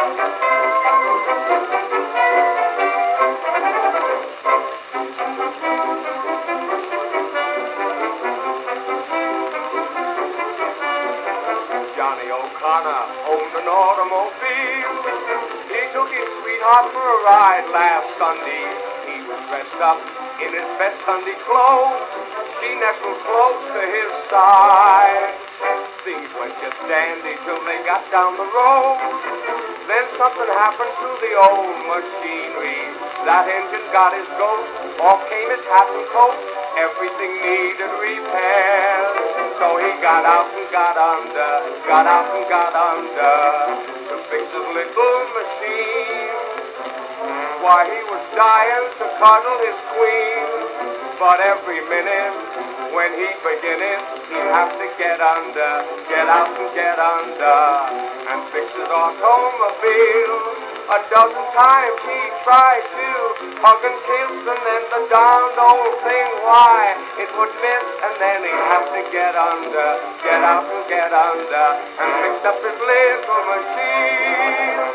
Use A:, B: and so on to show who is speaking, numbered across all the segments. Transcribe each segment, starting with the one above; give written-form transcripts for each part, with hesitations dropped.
A: Johnny O'Connor owned an automobile. He took his sweetheart for a ride last Sunday. He was dressed up in his best Sunday clothes. She nestled close to his side. Things went just dandy till they got down the road. Then something happened to the old machinery. That engine got his ghost. Off came his hat and coat. Everything needed repair. So he got out and got under, got out and got under to fix his little machine. Why, he was dying to cuddle his queen, but every minute when he'd begin it, he'd have to get under, get out and get under, and fix his automobile. A dozen times he tried to hug and kiss, and then the darned old thing, why, it would miss, and then he'd have to get under, get out and get under, and fix up his little machine.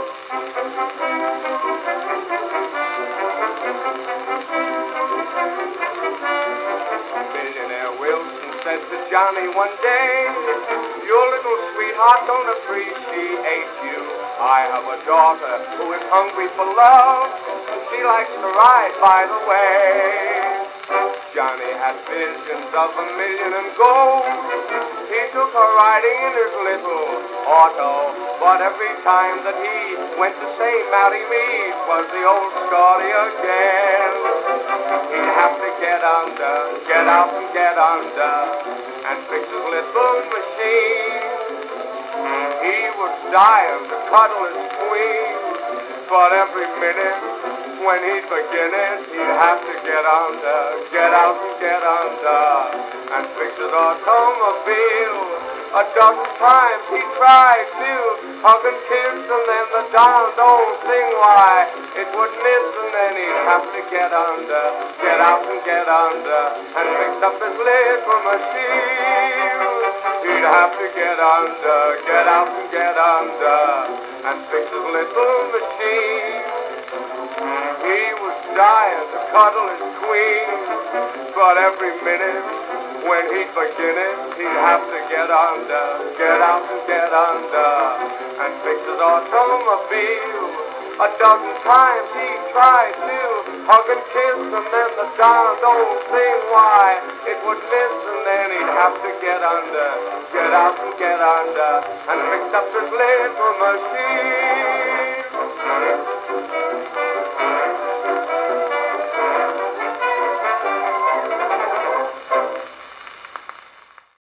A: Millionaire Wilson said to Johnny one day, your little sweetheart don't appreciate you. I have a daughter who is hungry for love, and she likes to ride by the way. Johnny had visions of $1 million in gold. He took her riding in his little auto, but every time that he went to say marry me, it was the old story again. He'd have to get under, get out and get under, and fix his little machine. He was dying to cuddle his queen, but every minute when he'd begin it, he'd have to get under, get out and get under, and fix his automobile. A dozen times he tried to hug and kiss, and then the darned old thing, why, it would miss, and then he'd have to get under, get out and get under, and fix up his little machine. He'd have to get under, get out and get under, and fix his little machine. He was dying to cuddle his queen, but every minute when he'd begin it, he'd have to get under, get out and get under, and fix his automobile. A dozen times he tried to hug and kiss, and then the darned old thing, why, it would miss, and then he'd have to get under, get out and get under, and fix up his little machine.